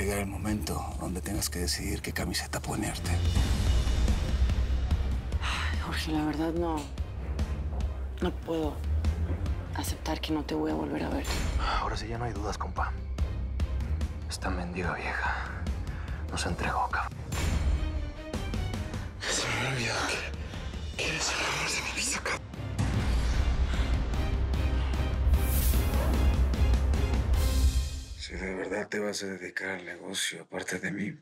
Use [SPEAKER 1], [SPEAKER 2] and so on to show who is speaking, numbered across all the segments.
[SPEAKER 1] llegar el momento donde tengas que decidir qué camiseta ponerte.
[SPEAKER 2] Ay, Jorge, la verdad no puedo aceptar que no te voy a volver a ver.
[SPEAKER 3] Ahora sí ya no hay dudas, compa. Esta mendiga vieja nos entregó, cabrón.
[SPEAKER 1] Se me había olvidado que eres el amor de mi vida, cabrón. Si de verdad te vas a dedicar al negocio aparte de mí,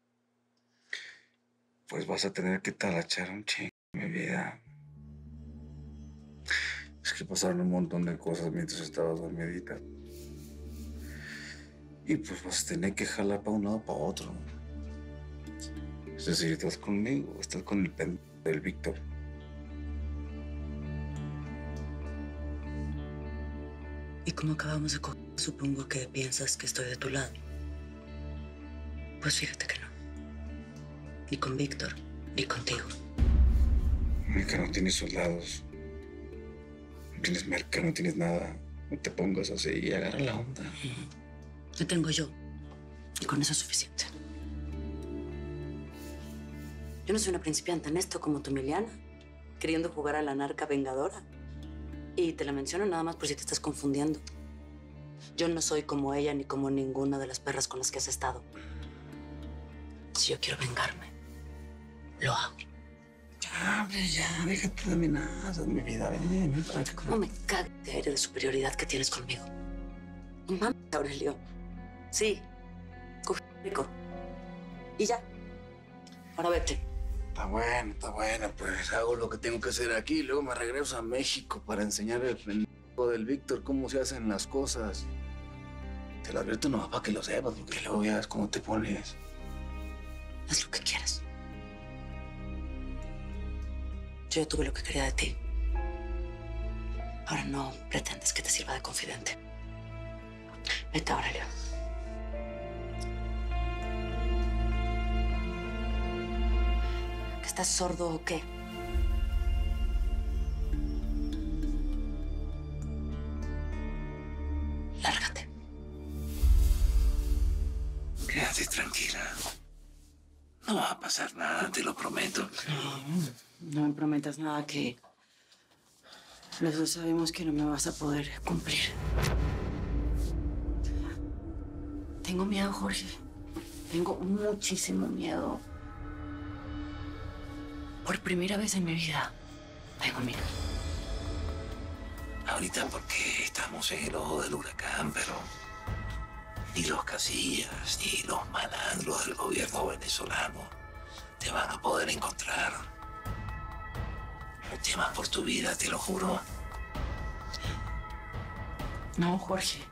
[SPEAKER 1] pues vas a tener que talachar un chingo mi vida. Es que pasaron un montón de cosas mientras estabas dormidita. Y pues vas a tener que jalar para un lado para otro. Es decir, estás conmigo, estás con el pendejo del Víctor.
[SPEAKER 4] Y como acabamos de coger, supongo que piensas que estoy de tu lado. Pues fíjate que no. Ni con Víctor, ni contigo.
[SPEAKER 1] Mica, no tienes soldados. No tienes merca, no tienes nada. No te pongas así y agarra la onda.
[SPEAKER 4] Te tengo yo. Y con eso es suficiente. Yo no soy una principiante en esto como tu Emiliana, queriendo jugar a la narca vengadora. Y te la menciono nada más por si te estás confundiendo. Yo no soy como ella ni como ninguna de las perras con las que has estado. Si yo quiero vengarme, lo hago.
[SPEAKER 1] Ya, hombre, ya, déjate de amenazas, mi vida. Ven para acá.
[SPEAKER 4] ¿Cómo me caga ese aire de superioridad que tienes conmigo? No mames, Aurelio. Sí, coge rico. Y ya. Ahora vete.
[SPEAKER 1] Está buena, pues hago lo que tengo que hacer aquí y luego me regreso a México para enseñar al pendejo del Víctor cómo se hacen las cosas. Te lo advierto nomás para que lo sepas, porque luego veas cómo te pones.
[SPEAKER 4] Haz lo que quieras. Yo ya tuve lo que quería de ti. Ahora no pretendes que te sirva de confidente. Vete, Aurelio. ¿Que estás sordo o qué? Lárgate.
[SPEAKER 1] Quédate tranquila. No va a pasar nada, te lo prometo.
[SPEAKER 2] No me prometas nada que los dos sabemos que no me vas a poder cumplir. Tengo miedo, Jorge. Tengo muchísimo miedo. Por primera vez en mi vida, tengo miedo.
[SPEAKER 1] Ahorita porque estamos en el ojo del huracán, pero ni los Casillas ni los malandros del gobierno venezolano te van a poder encontrar. No temas por tu vida, te lo juro.
[SPEAKER 2] No, Jorge.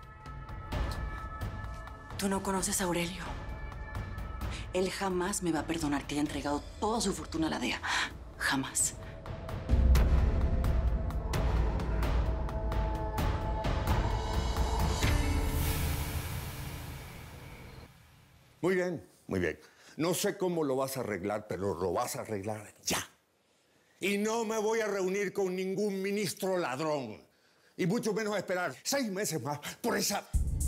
[SPEAKER 2] Tú no conoces a Aurelio. Él jamás me va a perdonar que haya entregado toda su fortuna a la DEA. Jamás.
[SPEAKER 5] Muy bien, muy bien. No sé cómo lo vas a arreglar, pero lo vas a arreglar ya. Y no me voy a reunir con ningún ministro ladrón. Y mucho menos a esperar 6 meses más por esa...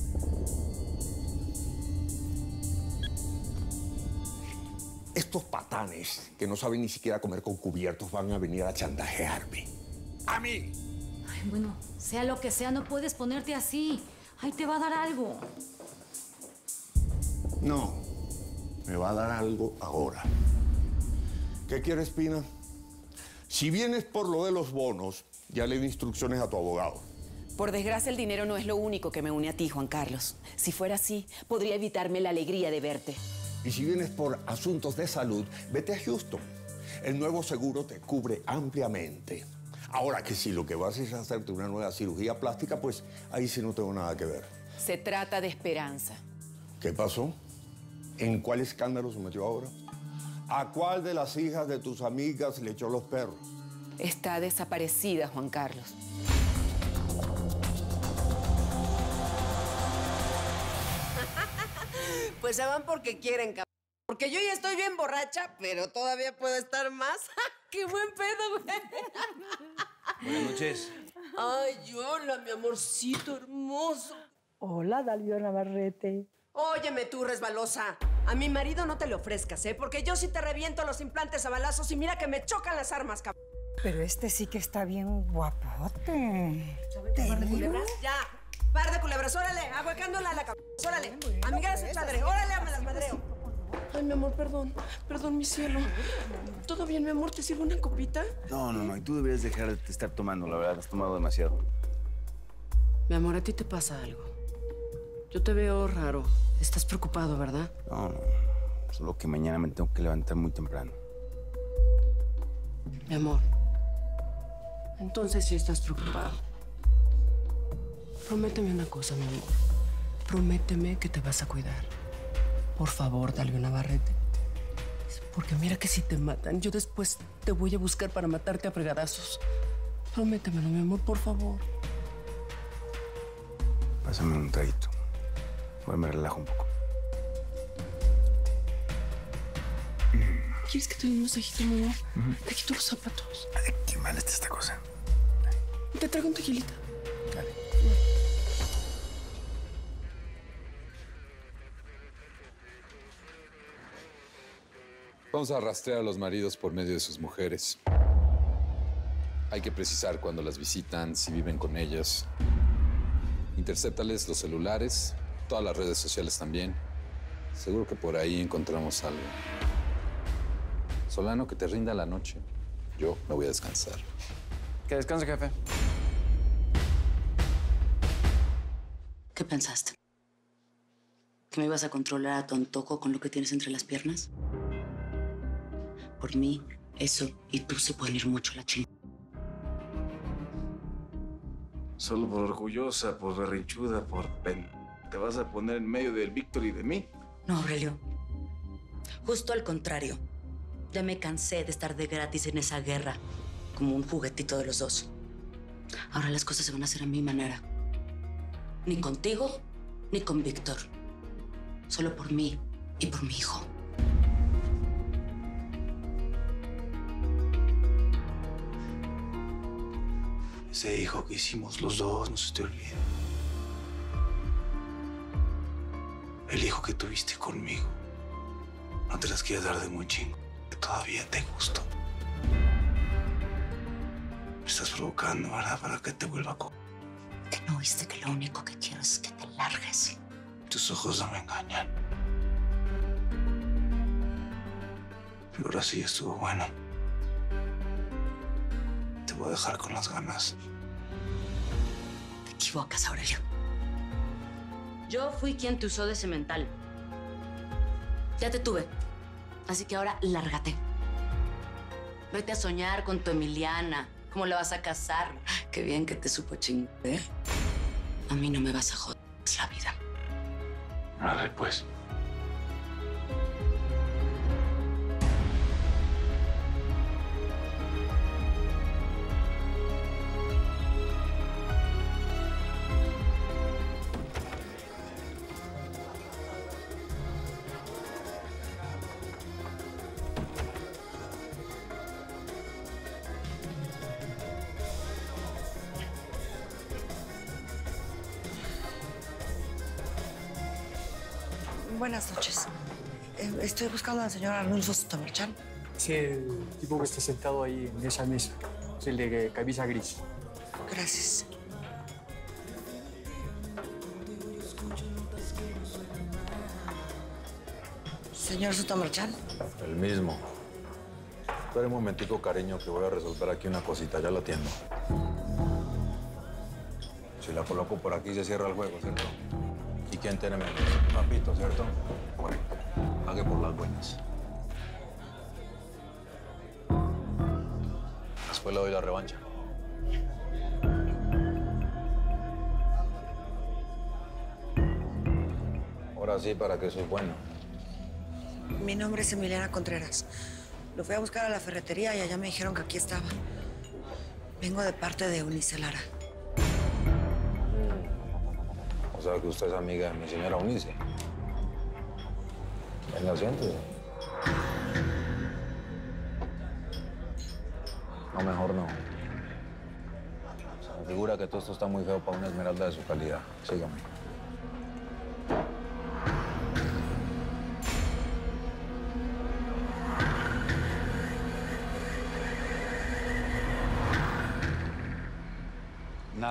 [SPEAKER 5] Estos patanes que no saben ni siquiera comer con cubiertos van a venir a chantajearme. ¡A mí!
[SPEAKER 6] Ay, bueno, sea lo que sea, no puedes ponerte así. Ahí te va a dar algo.
[SPEAKER 5] No, me va a dar algo ahora. ¿Qué quieres, Pina? Si vienes por lo de los bonos, ya le di instrucciones a tu abogado.
[SPEAKER 7] Por desgracia, el dinero no es lo único que me une a ti, Juan Carlos. Si fuera así, podría evitarme la alegría de verte.
[SPEAKER 5] Y si vienes por asuntos de salud, vete a Houston. El nuevo seguro te cubre ampliamente. Ahora que si lo que vas es hacerte una nueva cirugía plástica, pues ahí sí no tengo nada que ver.
[SPEAKER 7] Se trata de Esperanza.
[SPEAKER 5] ¿Qué pasó? ¿En cuál escándalo se metió ahora? ¿A cuál de las hijas de tus amigas le echó los perros?
[SPEAKER 7] Está desaparecida, Juan Carlos.
[SPEAKER 8] Pues se van porque quieren, cabrón. Porque yo ya estoy bien borracha, pero todavía puedo estar más. ¡Qué buen pedo, güey!
[SPEAKER 3] Buenas noches.
[SPEAKER 8] Ay, hola, mi amorcito hermoso.
[SPEAKER 9] Hola, Dalio Navarrete.
[SPEAKER 8] Óyeme tú, resbalosa. A mi marido no te le ofrezcas, ¿eh? Porque yo sí te reviento los implantes a balazos y mira que me chocan las armas, cabrón.
[SPEAKER 9] Pero este sí que está bien guapote.
[SPEAKER 8] ¿Par de culebras? Ya. Par de culebras, órale. Aguacándola a la cabrón. Órale. Amiga de su padre. Órale, me las madreo. Ay, mi amor, perdón. Perdón, mi cielo. ¿Todo bien, mi amor? ¿Te sirvo una copita?
[SPEAKER 10] No. Y tú deberías dejar de estar tomando, la verdad. Has tomado demasiado.
[SPEAKER 8] Mi amor, a ti te pasa algo. Yo te veo raro. Estás preocupado, ¿verdad?
[SPEAKER 10] No. Solo que mañana me tengo que levantar muy temprano.
[SPEAKER 8] Mi amor. Entonces sí estás preocupado. Prométeme una cosa, mi amor. Prométeme que te vas a cuidar. Por favor, dale una barrete. Porque mira que si te matan, yo después te voy a buscar para matarte a fregadazos. Prométemelo, mi amor, por favor.
[SPEAKER 10] Pásame un traguito. Igual me relajo un poco.
[SPEAKER 8] ¿Quieres que te dé un masajito, mi amor? Te quito los zapatos.
[SPEAKER 10] Ay, qué mal está esta cosa.
[SPEAKER 8] Te traigo un tequilita.
[SPEAKER 10] Dale.
[SPEAKER 11] Vamos a rastrear a los maridos por medio de sus mujeres. Hay que precisar cuándo las visitan, si viven con ellas. Intercéptales los celulares, todas las redes sociales también. Seguro que por ahí encontramos algo. Solano, que te rinda la noche. Yo me voy a descansar.
[SPEAKER 10] Que descanse, jefe.
[SPEAKER 4] ¿Qué pensaste? ¿Que me ibas a controlar a tu antojo con lo que tienes entre las piernas? Por mí, eso y tú se pueden ir mucho a la chingada.
[SPEAKER 10] Solo por orgullosa, por berrinchuda, por ¿te vas a poner en medio del Víctor y de mí?
[SPEAKER 4] No, Aurelio. Justo al contrario. Ya me cansé de estar de gratis en esa guerra, como un juguetito de los dos. Ahora las cosas se van a hacer a mi manera. Ni contigo, ni con Víctor. Solo por mí y por mi hijo.
[SPEAKER 10] Ese hijo que hicimos los dos, no se te olvide. El hijo que tuviste conmigo. No te las quieres dar de muy chingo. Que todavía te gusto. Me estás provocando, ¿verdad? Para que te vuelva a...
[SPEAKER 4] ¿Que no oíste que lo único que quiero es que te largues?
[SPEAKER 10] Tus ojos no me engañan. Pero ahora sí estuvo bueno. Te voy a dejar con las ganas.
[SPEAKER 4] Te equivocas, Aurelio. Yo fui quien te usó de cemental. Ya te tuve. Así que ahora lárgate. Vete a soñar con tu Emiliana. ¿Cómo la vas a casar? Qué bien que te supo chingar, ¿eh? A mí no me vas a joder la vida.
[SPEAKER 10] Nada, pues.
[SPEAKER 9] Buenas noches. Estoy buscando al señor Arnulfo Sotomarchán.
[SPEAKER 12] Sí, el tipo que está sentado ahí en esa mesa. Es el de camisa gris.
[SPEAKER 9] Gracias. Señor Sotomarchán.
[SPEAKER 11] El mismo. Espera un momentico, cariño, que voy a resolver aquí una cosita. Ya la atiendo. Si la coloco por aquí, se cierra el juego, ¿cierto? ¿Y quién tiene menos? Papito, ¿cierto? Bueno, pague por las buenas. Después le doy la revancha. Ahora sí, para que soy bueno.
[SPEAKER 9] Mi nombre es Emiliana Contreras. Lo fui a buscar a la ferretería y allá me dijeron que aquí estaba. Vengo de parte de Eunice Lara.
[SPEAKER 11] O sea que usted es amiga de mi señora Eunice. Venga, siéntese. No, mejor no. Se me figura que todo esto está muy feo para una esmeralda de su calidad. Sígame.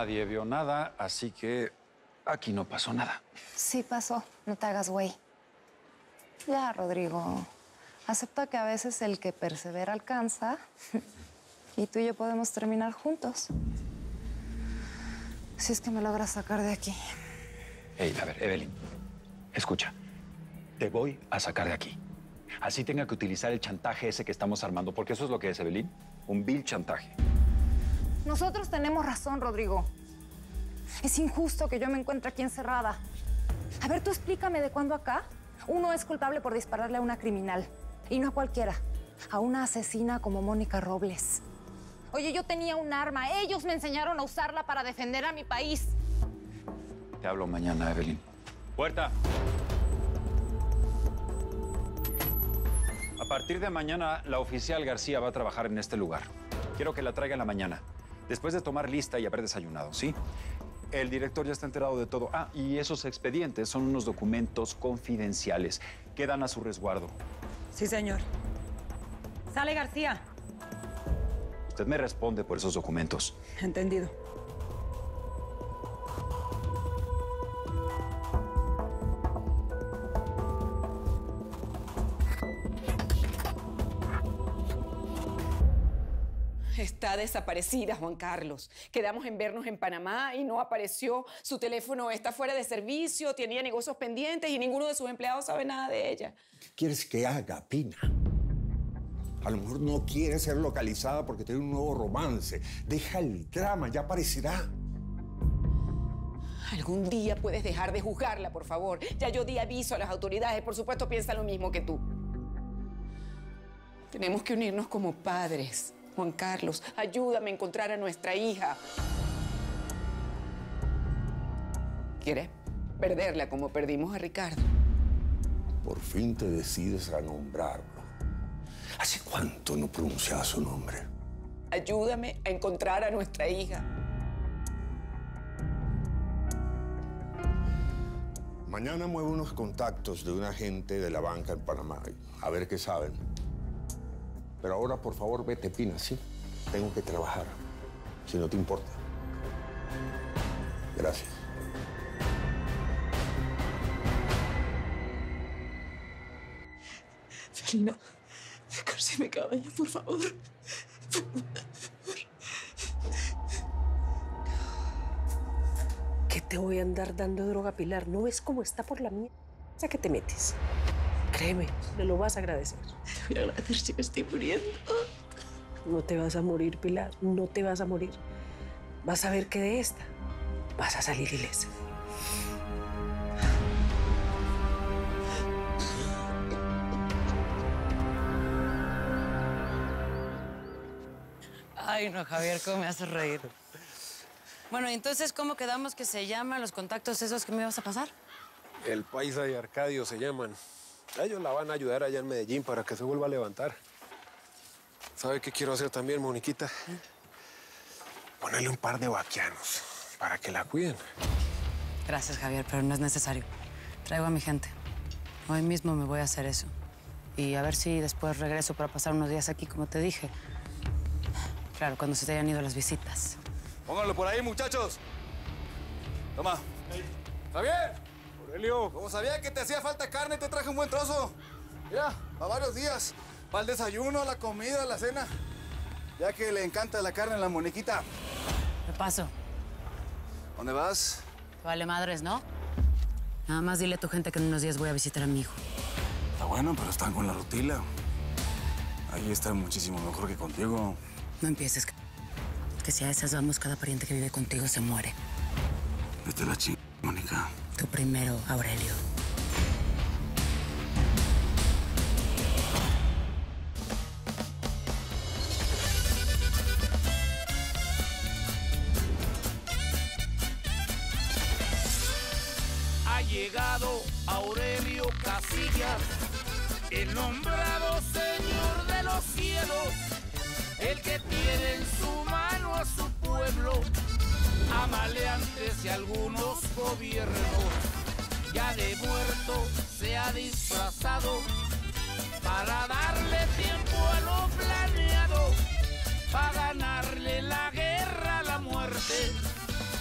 [SPEAKER 13] Nadie vio nada, así que aquí no pasó nada.
[SPEAKER 14] Sí pasó, no te hagas güey. Ya, Rodrigo, acepta que a veces el que persevera alcanza y tú y yo podemos terminar juntos. Si es que me logras sacar de aquí.
[SPEAKER 13] Hey, a ver, Evelyn, escucha. Te voy a sacar de aquí. Así tenga que utilizar el chantaje ese que estamos armando, porque eso es lo que es, Evelyn. Un vil chantaje.
[SPEAKER 14] Nosotros tenemos razón, Rodrigo. Es injusto que yo me encuentre aquí encerrada. A ver, tú explícame de cuándo acá uno es culpable por dispararle a una criminal. Y no a cualquiera, a una asesina como Mónica Robles. Oye, yo tenía un arma. Ellos me enseñaron a usarla para defender a mi país.
[SPEAKER 13] Te hablo mañana, Evelyn. ¡Puerta! A partir de mañana, la oficial García va a trabajar en este lugar. Quiero que la traiga en la mañana, después de tomar lista y haber desayunado, ¿sí? El director ya está enterado de todo. Ah, y esos expedientes son unos documentos confidenciales. Quedan a su resguardo.
[SPEAKER 9] Sí, señor. Sale García.
[SPEAKER 13] Usted me responde por esos documentos.
[SPEAKER 9] Entendido.
[SPEAKER 7] Está desaparecida, Juan Carlos. Quedamos en vernos en Panamá y no apareció. Su teléfono está fuera de servicio, tenía negocios pendientes y ninguno de sus empleados sabe nada de ella.
[SPEAKER 5] ¿Qué quieres que haga, Pina? A lo mejor no quiere ser localizada porque tiene un nuevo romance. Deja el drama, ya aparecerá.
[SPEAKER 7] Algún día puedes dejar de juzgarla, por favor. Ya yo di aviso a las autoridades. Por supuesto, piensan lo mismo que tú. Tenemos que unirnos como padres. Juan Carlos, ayúdame a encontrar a nuestra hija. ¿Quieres perderla como perdimos a Ricardo?
[SPEAKER 5] Por fin te decides a nombrarlo. ¿Hace cuánto no pronunciaba su nombre?
[SPEAKER 7] Ayúdame a encontrar a nuestra hija.
[SPEAKER 5] Mañana muevo unos contactos de un agente de la banca en Panamá. A ver qué saben. Pero ahora, por favor, vete, Pina, ¿sí? Tengo que trabajar, si no te importa. Gracias.
[SPEAKER 8] Felina, consígueme caballo, por favor. ¿Qué te voy a andar dando droga, Pilar? ¿No ves cómo está por la mía? ¿A qué te metes? Créeme, me lo vas a agradecer. Te voy a agradecer si me estoy muriendo. No te vas a morir, Pilar. No te vas a morir. Vas a ver que de esta vas a salir ilesa.
[SPEAKER 4] Ay, no, Javier, cómo me haces reír. Bueno, entonces, ¿cómo quedamos que se llaman los contactos esos que me ibas a pasar?
[SPEAKER 15] El Paisa y Arcadio se llaman. Ellos la van a ayudar allá en Medellín para que se vuelva a levantar. ¿Sabe qué quiero hacer también, Moniquita? Ponerle un par de vaquianos para que la cuiden.
[SPEAKER 4] Gracias, Javier, pero no es necesario. Traigo a mi gente. Hoy mismo me voy a hacer eso. Y a ver si después regreso para pasar unos días aquí, como te dije. Claro, cuando se te hayan ido las visitas.
[SPEAKER 16] Pónganlo por ahí, muchachos. Toma. ¡Javier!
[SPEAKER 15] Aurelio.
[SPEAKER 16] Como sabía que te hacía falta carne, te traje un buen trozo. Mira, para varios días. Para el desayuno, la comida, la cena. Ya que le encanta la carne a la Moniquita.
[SPEAKER 4] ¿Qué paso?
[SPEAKER 16] ¿Dónde vas?
[SPEAKER 4] Vale madres, ¿no? Nada más dile a tu gente que en unos días voy a visitar a mi hijo.
[SPEAKER 16] Está bueno, pero están con la rutila. Ahí está muchísimo mejor que contigo.
[SPEAKER 4] No empieces, que si a esas vamos, cada pariente que vive contigo se muere.
[SPEAKER 16] Vete la chingada, Mónica.
[SPEAKER 4] Tú primero, Aurelio.
[SPEAKER 17] Ha llegado Aurelio Casillas, el nombrado señor de los cielos, el que tiene en su mano a su pueblo, a maleantes y algunos gobiernos. Ya de muerto se ha disfrazado para darle tiempo a lo planeado, para ganarle la guerra a la muerte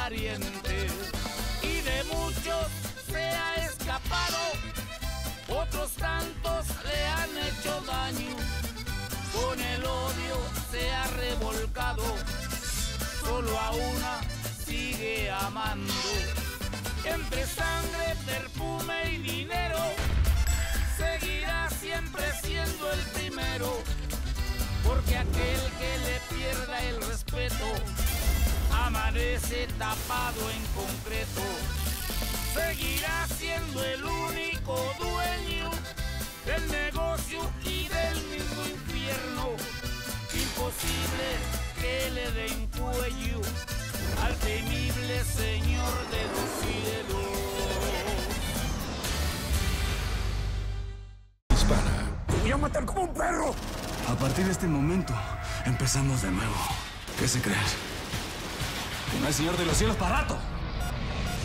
[SPEAKER 17] pariente. Y de muchos se ha escapado, otros tantos le han hecho daño. Con el odio se ha revolcado, solo a una sigue amando. Entre sangre, perfume y dinero, seguirá siempre siendo el primero. Porque aquel que le pierda el respeto amanece tapado en concreto. Seguirá siendo el único dueño del negocio y del mismo infierno. Imposible que le den cuello al temible Señor de los cielos.
[SPEAKER 18] Dispara.
[SPEAKER 17] Te voy a matar como un perro.
[SPEAKER 18] A partir de este momento, empezamos de nuevo. ¿Qué se creen? ¿Que no hay Señor de los cielos para rato?